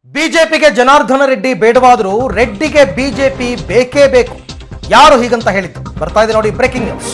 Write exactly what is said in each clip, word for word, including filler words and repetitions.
ಬಿಜೆಪಿಗೆ ಜನಾರ್ದನ ರೆಡ್ಡಿ ಬೇಡವಾದರೂ ರೆಡ್ಡಿಗೆ ಬಿಜೆಪಿ ಬೇಕೇ ಬೇಕು. ಯಾರು ಹೀಗಂತ ಹೇಳಿದ್ದು? ಬರ್ತಾ ಇದೆ ನೋಡಿ ಬ್ರೇಕಿಂಗ್ ನ್ಯೂಸ್.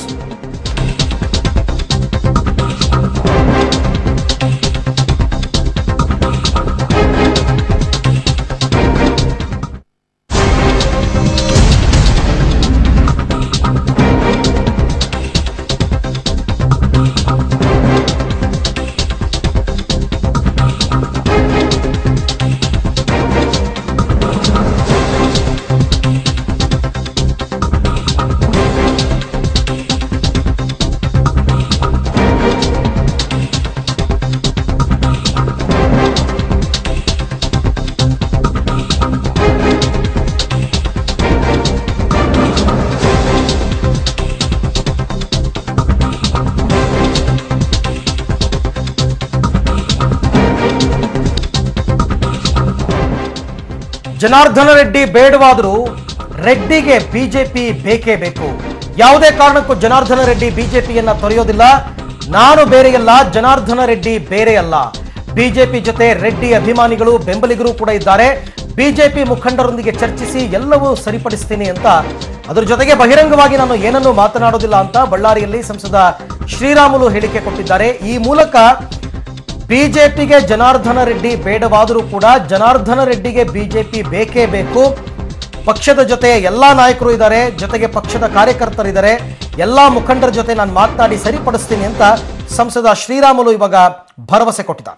ಜನಾರ್ದನ ರೆಡ್ಡಿ ಬೇಡವಾದರೂ ರೆಡ್ಡಿಗೆ ಬಿಜೆಪಿ ಬೇಕೇ ಬೇಕು. ಯಾವುದೇ ಕಾರಣಕ್ಕೂ ಜನಾರ್ದನ ರೆಡ್ಡಿ ಬಿಜೆಪಿಯನ್ನ ತೊರೆಯೋದಿಲ್ಲ. ನಾನು ಬೇರೆಯಲ್ಲ, ಜನಾರ್ದನ ರೆಡ್ಡಿ ಬೇರೆಯಲ್ಲ. ಬಿಜೆಪಿ ಜೊತೆ ರೆಡ್ಡಿ ಅಭಿಮಾನಿಗಳು ಬೆಂಬಲಿಗರು ಕೂಡ ಇದ್ದಾರೆ. ಬಿಜೆಪಿ ಮುಖಂಡರೊಂದಿಗೆ ಚರ್ಚಿಸಿ ಎಲ್ಲವೂ ಸರಿಪಡಿಸ್ತೀನಿ ಅಂತ, ಅದರ ಜೊತೆಗೆ ಬಹಿರಂಗವಾಗಿ ನಾನು ಏನನ್ನೂ ಮಾತನಾಡೋದಿಲ್ಲ ಅಂತ ಬಳ್ಳಾರಿಯಲ್ಲಿ ಸಂಸದ ಶ್ರೀರಾಮುಲು ಹೇಳಿಕೆ ಕೊಟ್ಟಿದ್ದಾರೆ. ಈ ಮೂಲಕ ಬಿಜೆಪಿಗೆ ಜನಾರ್ದನ ರೆಡ್ಡಿ ಬೇಡವಾದರೂ ಕೂಡ ಜನಾರ್ದನ ರೆಡ್ಡಿಗೆ ಬಿಜೆಪಿ ಬೇಕೇ ಬೇಕು. ಪಕ್ಷದ ಜೊತೆ ಎಲ್ಲಾ ನಾಯಕರು ಇದ್ದಾರೆ, ಜೊತೆಗೆ ಪಕ್ಷದ ಕಾರ್ಯಕರ್ತರಿದ್ದಾರೆ, ಎಲ್ಲಾ ಮುಖಂಡರ ಜೊತೆ ನಾನು ಮಾತನಾಡಿ ಸರಿಪಡಿಸ್ತೀನಿ ಅಂತ ಸಂಸದ ಶ್ರೀರಾಮುಲು ಇವಾಗ ಭರವಸೆ ಕೊಟ್ಟಿದ್ದಾರೆ.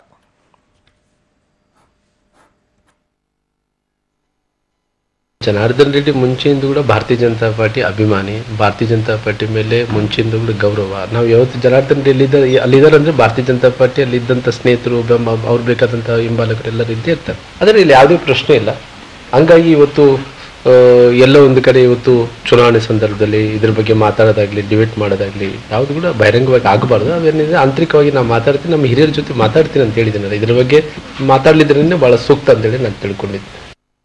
ಜನಾರ್ದನ್ ರೆಡ್ಡಿ ಮುಂಚೆಯಿಂದ ಕೂಡ ಭಾರತೀಯ ಜನತಾ ಪಾರ್ಟಿ ಅಭಿಮಾನಿ, ಭಾರತೀಯ ಜನತಾ ಪಾರ್ಟಿ ಮೇಲೆ ಮುಂಚೆಯಿಂದ ಕೂಡ ಗೌರವ. ನಾವು ಯಾವತ್ತು ಜನಾರ್ದನ್ ರೆಡ್ಡಿ ಅಲ್ಲಿದ್ದಾರೆ ಅಂದ್ರೆ ಭಾರತೀಯ ಜನತಾ ಪಾರ್ಟಿ ಅಲ್ಲಿ ಇದ್ದಂಥ ಸ್ನೇಹಿತರು, ಅವ್ರು ಬೇಕಾದಂಥ ಹಿಂಬಾಲಕರು ಎಲ್ಲರೂ ಇದ್ದೇ ಇರ್ತಾರೆ. ಆದರೆ ಇಲ್ಲಿ ಯಾವುದೇ ಪ್ರಶ್ನೆ ಇಲ್ಲ. ಹಂಗಾಗಿ ಇವತ್ತು ಎಲ್ಲ ಒಂದು ಕಡೆ ಇವತ್ತು ಚುನಾವಣೆ ಸಂದರ್ಭದಲ್ಲಿ ಇದ್ರ ಬಗ್ಗೆ ಮಾತಾಡೋದಾಗ್ಲಿ, ಡಿಬೇಟ್ ಮಾಡೋದಾಗ್ಲಿ ಯಾವುದು ಕೂಡ ಬಹಿರಂಗವಾಗಿ ಆಗಬಾರ್ದು. ಅವೇನಿದೆ ಆಂತರಿಕವಾಗಿ ನಾವು ಮಾತಾಡ್ತೀನಿ, ನಮ್ಮ ಹಿರಿಯರ ಜೊತೆ ಮಾತಾಡ್ತೀನಿ ಅಂತ ಹೇಳಿದ್ದೀನಲ್ಲ, ಇದ್ರ ಬಗ್ಗೆ ಮಾತಾಡ್ಲಿದ್ರಿಂದ ಬಹಳ ಸೂಕ್ತ ಅಂತೇಳಿ ನಾನು ತಿಳ್ಕೊಂಡಿದ್ದೆ.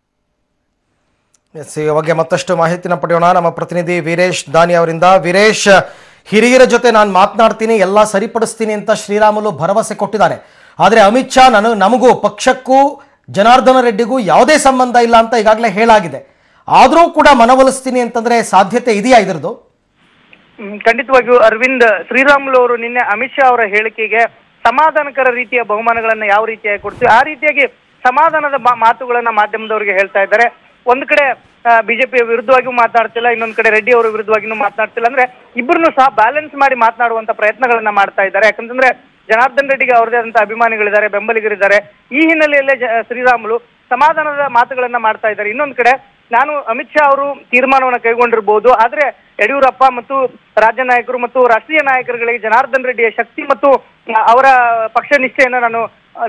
ಎಸ್, ಈ ಬಗ್ಗೆ ಮತ್ತಷ್ಟು ಮಾಹಿತಿನ ಪಡೆಯೋಣ ನಮ್ಮ ಪ್ರತಿನಿಧಿ ವೀರೇಶ್ ದಾನಿ ಅವರಿಂದ. ವೀರೇಶ್, ಹಿರಿಯರ ಜೊತೆ ನಾನು ಮಾತನಾಡ್ತೀನಿ, ಎಲ್ಲ ಸರಿಪಡಿಸ್ತೀನಿ ಅಂತ ಶ್ರೀರಾಮುಲು ಭರವಸೆ ಕೊಟ್ಟಿದ್ದಾರೆ. ಆದರೆ ಅಮಿತ್ ಶಾ ನಾನು ನಮಗೂ ಪಕ್ಷಕ್ಕೂ ಜನಾರ್ದನ ರೆಡ್ಡಿಗೂ ಯಾವುದೇ ಸಂಬಂಧ ಇಲ್ಲ ಅಂತ ಈಗಾಗಲೇ ಹೇಳಾಗಿದೆ. ಆದರೂ ಕೂಡ ಮನವೊಲಿಸ್ತೀನಿ ಅಂತಂದ್ರೆ ಸಾಧ್ಯತೆ ಇದೆಯಾ ಇದರದ್ದು? ಖಂಡಿತವಾಗಿಯೂ ಅರವಿಂದ್, ಶ್ರೀರಾಮುಲು ಅವರು ನಿನ್ನೆ ಅಮಿತ್ ಶಾ ಅವರ ಹೇಳಿಕೆಗೆ ಸಮಾಧಾನಕರ ರೀತಿಯ ಬಹುಮಾನಗಳನ್ನ ಯಾವ ರೀತಿಯಾಗಿ ಕೊಡ್ತೀವಿ ಆ ರೀತಿಯಾಗಿ ಸಮಾಧಾನದ ಮಾತುಗಳನ್ನ ಮಾಧ್ಯಮದವರಿಗೆ ಹೇಳ್ತಾ ಇದ್ದಾರೆ. ಒಂದ್ ಕಡೆ ಬಿಜೆಪಿ ವಿರುದ್ಧವಾಗಿಯೂ ಮಾತನಾಡ್ತಿಲ್ಲ, ಇನ್ನೊಂದ್ ಕಡೆ ರೆಡ್ಡಿ ಅವರ ವಿರುದ್ಧವಾಗಿಯೂ ಮಾತನಾಡ್ತಿಲ್ಲ. ಅಂದ್ರೆ ಇಬ್ಬರನ್ನು ಸಹ ಬ್ಯಾಲೆನ್ಸ್ ಮಾಡಿ ಮಾತನಾಡುವಂತ ಪ್ರಯತ್ನಗಳನ್ನ ಮಾಡ್ತಾ ಇದ್ದಾರೆ. ಯಾಕಂತಂದ್ರೆ ಜನಾರ್ದನ್ ರೆಡ್ಡಿಗೆ ಅವರದೇ ಆದಂತ ಅಭಿಮಾನಿಗಳಿದ್ದಾರೆ, ಬೆಂಬಲಿಗರಿದ್ದಾರೆ. ಈ ಹಿನ್ನೆಲೆಯಲ್ಲೇ ಶ್ರೀರಾಮುಲು ಸಮಾಧಾನದ ಮಾತುಗಳನ್ನ ಮಾಡ್ತಾ ಇದ್ದಾರೆ. ಇನ್ನೊಂದ್ ಕಡೆ ನಾನು ಅಮಿತ್ ಶಾ ಅವರು ತೀರ್ಮಾನವನ್ನ ಕೈಗೊಂಡಿರ್ಬೋದು, ಆದ್ರೆ ಯಡಿಯೂರಪ್ಪ ಮತ್ತು ರಾಜ್ಯ ನಾಯಕರು ಮತ್ತು ರಾಷ್ಟ್ರೀಯ ನಾಯಕರುಗಳಿಗೆ ಜನಾರ್ದನ್ ರೆಡ್ಡಿಯ ಶಕ್ತಿ ಮತ್ತು ಅವರ ಪಕ್ಷ ನಿಷ್ಠೆಯನ್ನ ನಾನು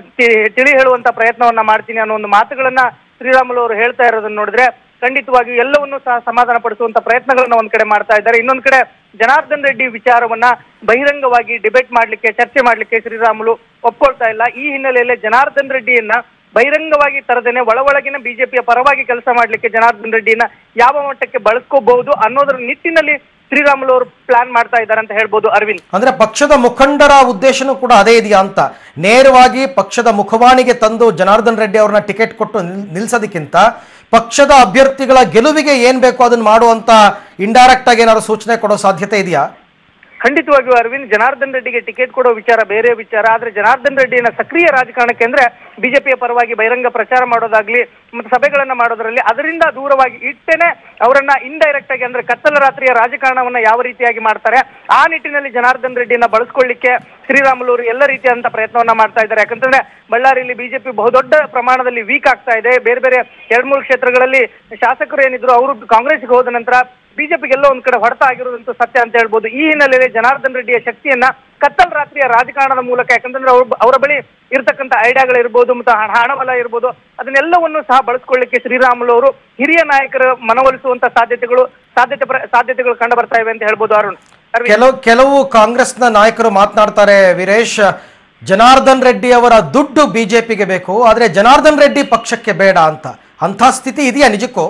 ತಿಳಿ ಹೇಳುವಂತ ಪ್ರಯತ್ನವನ್ನ ಮಾಡ್ತೀನಿ ಅನ್ನೋ ಒಂದು ಮಾತುಗಳನ್ನ ಶ್ರೀರಾಮುಲು ಅವರು ಹೇಳ್ತಾ ಇರೋದನ್ನ ನೋಡಿದ್ರೆ ಖಂಡಿತವಾಗಿಯೂ ಎಲ್ಲವನ್ನೂ ಸಹ ಸಮಾಧಾನ ಪಡಿಸುವಂತ ಪ್ರಯತ್ನಗಳನ್ನ ಒಂದ್ ಕಡೆ ಮಾಡ್ತಾ ಇದ್ದಾರೆ. ಇನ್ನೊಂದ್ ಕಡೆ ಜನಾರ್ದನ್ ರೆಡ್ಡಿ ವಿಚಾರವನ್ನ ಬಹಿರಂಗವಾಗಿ ಡಿಬೇಟ್ ಮಾಡ್ಲಿಕ್ಕೆ, ಚರ್ಚೆ ಮಾಡ್ಲಿಕ್ಕೆ ಶ್ರೀರಾಮುಲು ಒಪ್ಕೊಳ್ತಾ ಇಲ್ಲ. ಈ ಹಿನ್ನೆಲೆಯಲ್ಲಿ ಜನಾರ್ದನ್ ರೆಡ್ಡಿಯನ್ನ ಬಹಿರಂಗವಾಗಿ ತರದೇನೆ ಒಳ ಒಳಗಿನ ಬಿಜೆಪಿಯ ಪರವಾಗಿ ಕೆಲಸ ಮಾಡ್ಲಿಕ್ಕೆ ಜನಾರ್ದನ್ ರೆಡ್ಡಿಯನ್ನ ಯಾವ ಮಟ್ಟಕ್ಕೆ ಬಳಸ್ಕೋಬಹುದು ಅನ್ನೋದ್ರ ನಿಟ್ಟಿನಲ್ಲಿ ಶ್ರೀರಾಮುಲು ಅವರು ಪ್ಲಾನ್ ಮಾಡ್ತಾ ಇದ್ದಾರೆ ಅಂತ ಹೇಳ್ಬೋದು ಅರವಿಂದ್. ಅಂದ್ರೆ ಪಕ್ಷದ ಮುಖಂಡರ ಉದ್ದೇಶನೂ ಕೂಡ ಅದೇ ಇದೆಯಾ ಅಂತ? ನೇರವಾಗಿ ಪಕ್ಷದ ಮುಖವಾಣಿಗೆ ತಂದು ಜನಾರ್ದನ್ ರೆಡ್ಡಿ ಅವ್ರನ್ನ ಟಿಕೆಟ್ ಕೊಟ್ಟು ನಿಲ್ಸೋದಕ್ಕಿಂತ ಪಕ್ಷದ ಅಭ್ಯರ್ಥಿಗಳ ಗೆಲುವಿಗೆ ಏನ್ ಬೇಕೋ ಅದನ್ನ ಮಾಡುವಂತ ಇಂಡೈರೆಕ್ಟ್ ಆಗಿ ಏನಾದ್ರು ಸೂಚನೆ ಕೊಡೋ ಸಾಧ್ಯತೆ ಇದೆಯಾ? ಖಂಡಿತವಾಗಿಯೂ ಅರವಿಂದ್, ಜನಾರ್ದನ್ ರೆಡ್ಡಿಗೆ ಟಿಕೆಟ್ ಕೊಡೋ ವಿಚಾರ ಬೇರೆ ವಿಚಾರ. ಆದ್ರೆ ಜನಾರ್ದನ್ ರೆಡ್ಡಿಯನ್ನ ಸಕ್ರಿಯ ರಾಜಕಾರಣಕ್ಕೆ ಅಂದ್ರೆ ಬಿಜೆಪಿಯ ಪರವಾಗಿ ಬಹಿರಂಗ ಪ್ರಚಾರ ಮಾಡೋದಾಗ್ಲಿ ಮತ್ತೆ ಸಭೆಗಳನ್ನ ಮಾಡೋದ್ರಲ್ಲಿ ಅದರಿಂದ ದೂರವಾಗಿ ಇಟ್ಟೇನೆ ಅವರನ್ನ ಇಂಡೈರೆಕ್ಟ್ ಆಗಿ ಅಂದ್ರೆ ಕತ್ತಲ ರಾತ್ರಿಯ ರಾಜಕಾರಣವನ್ನ ಯಾವ ರೀತಿಯಾಗಿ ಮಾಡ್ತಾರೆ ಆ ನಿಟ್ಟಿನಲ್ಲಿ ಜನಾರ್ದನ್ ರೆಡ್ಡಿಯನ್ನ ಬಳಸ್ಕೊಳ್ಳಿಕ್ಕೆ ಶ್ರೀರಾಮುಲು ಅವರು ಎಲ್ಲ ರೀತಿಯಾದಂತ ಪ್ರಯತ್ನವನ್ನ ಮಾಡ್ತಾ ಇದ್ದಾರೆ. ಯಾಕಂತಂದ್ರೆ ಬಳ್ಳಾರಿಯಲ್ಲಿ ಬಿಜೆಪಿ ಬಹುದೊಡ್ಡ ಪ್ರಮಾಣದಲ್ಲಿ ವೀಕ್ ಆಗ್ತಾ ಇದೆ. ಬೇರೆ ಬೇರೆ ಎರಡ್ ಮೂರು ಕ್ಷೇತ್ರಗಳಲ್ಲಿ ಶಾಸಕರು ಏನಿದ್ರು ಅವರು ಕಾಂಗ್ರೆಸ್ಗೆ ಹೋದ ನಂತರ ಬಿಜೆಪಿಗೆಲ್ಲ ಒಂದ್ ಕಡೆ ಹೊಡೆತ ಆಗಿರೋದಂತೂ ಸತ್ಯ ಅಂತ ಹೇಳ್ಬೋದು. ಈ ಹಿನ್ನೆಲೆಯಲ್ಲಿ ಜನಾರ್ದನ್ ರೆಡ್ಡಿಯ ಶಕ್ತಿಯನ್ನ ಕತ್ತಲ್ ರಾತ್ರಿಯ ರಾಜಕಾರಣದ ಮೂಲಕ, ಯಾಕಂತಂದ್ರೆ ಅವ್ರ ಅವರ ಬಳಿ ಇರತಕ್ಕಂಥ ಐಡಿಯಾಗಳಿರ್ಬೋದು ಮತ್ತು ಹಣಬಲ ಇರ್ಬೋದು, ಅದನ್ನೆಲ್ಲವನ್ನು ಸಹ ಬಳಸ್ಕೊಳ್ಳಿಕ್ಕೆ ಶ್ರೀರಾಮುಲು ಅವರು ಹಿರಿಯ ನಾಯಕರ ಮನವೊಲಿಸುವಂತ ಸಾಧ್ಯತೆಗಳು ಸಾಧ್ಯತೆ ಸಾಧ್ಯತೆಗಳು ಕಂಡು ಬರ್ತಾ ಇವೆ ಅಂತ ಹೇಳ್ಬೋದು ಅರುಣ್. ಕೆಲವು ಕೆಲವು ಕಾಂಗ್ರೆಸ್ನ ನಾಯಕರು ಮಾತನಾಡ್ತಾರೆ ವೀರೇಶ್, ಜನಾರ್ದನ್ ರೆಡ್ಡಿ ಅವರ ದುಡ್ಡು ಬಿಜೆಪಿಗೆ ಬೇಕು, ಆದ್ರೆ ಜನಾರ್ದನ್ ರೆಡ್ಡಿ ಪಕ್ಷಕ್ಕೆ ಬೇಡ ಅಂತ. ಅಂಥ ಸ್ಥಿತಿ ಇದೆಯಾ ನಿಜಕ್ಕೂ?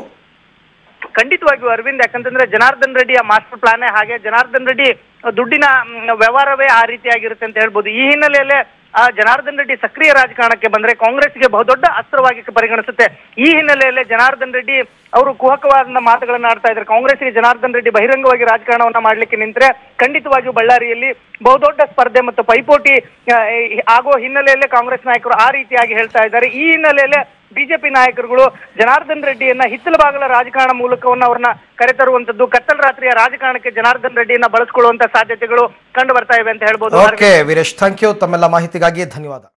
ಖಂಡಿತವಾಗಿಯೂ ಅರವಿಂದ್, ಯಾಕಂತಂದ್ರೆ ಜನಾರ್ದನ್ ರೆಡ್ಡಿಯ ಮಾಸ್ಟರ್ ಪ್ಲಾನ್ ಹಾಗೆ ಜನಾರ್ದನ್ ರೆಡ್ಡಿ ದುಡ್ಡಿನ ವ್ಯವಹಾರವೇ ಆ ರೀತಿಯಾಗಿರುತ್ತೆ ಅಂತ ಹೇಳ್ಬೋದು. ಈ ಹಿನ್ನೆಲೆಯಲ್ಲೇ ಆ ಜನಾರ್ದನ್ ರೆಡ್ಡಿ ಸಕ್ರಿಯ ರಾಜಕಾರಣಕ್ಕೆ ಬಂದ್ರೆ ಕಾಂಗ್ರೆಸ್ಗೆ ಬಹುದೊಡ್ಡ ಅಸ್ತ್ರವಾಗಿ ಪರಿಗಣಿಸುತ್ತೆ. ಈ ಹಿನ್ನೆಲೆಯಲ್ಲಿ ಜನಾರ್ದನ್ ರೆಡ್ಡಿ ಅವರು ಕುಹಕವಾದ ಮಾತುಗಳನ್ನ ಆಡ್ತಾ ಇದ್ದಾರೆ. ಕಾಂಗ್ರೆಸ್ಗೆ ಜನಾರ್ದನ್ ರೆಡ್ಡಿ ಬಹಿರಂಗವಾಗಿ ರಾಜಕಾರಣವನ್ನ ಮಾಡ್ಲಿಕ್ಕೆ ನಿಂತ್ರೆ ಖಂಡಿತವಾಗಿಯೂ ಬಳ್ಳಾರಿಯಲ್ಲಿ ಬಹುದೊಡ್ಡ ಸ್ಪರ್ಧೆ ಮತ್ತು ಪೈಪೋಟಿ ಆಗೋ ಹಿನ್ನೆಲೆಯಲ್ಲೇ ಕಾಂಗ್ರೆಸ್ ನಾಯಕರು ಆ ರೀತಿಯಾಗಿ ಹೇಳ್ತಾ ಇದ್ದಾರೆ. ಈ ಹಿನ್ನೆಲೆಯಲ್ಲೇ ಬಿಜೆಪಿ ನಾಯಕರುಗಳು ಜನಾರ್ದನ್ ರೆಡ್ಡಿಯನ್ನ ಹಿತ್ತಲ ಬಾಗಲ ರಾಜಕಾರಣ ಮೂಲಕವನ್ನ ಅವ್ರನ್ನ ಕರೆತರುವಂತದ್ದು, ಕತ್ತಲ ರಾತ್ರಿಯ ರಾಜಕಾರಣಕ್ಕೆ ಜನಾರ್ದನ್ ರೆಡ್ಡಿಯನ್ನ ಬಳಸಿಕೊಳ್ಳುವಂತ ಸಾಧ್ಯತೆಗಳು ಕಂಡು ಬರ್ತಾ ಇವೆ ಅಂತ ಹೇಳ್ಬೋದು. Okay Veeresh, thank you. ತಮ್ಮೆಲ್ಲ ಮಾಹಿತಿಗಾಗಿ ಧನ್ಯವಾದ.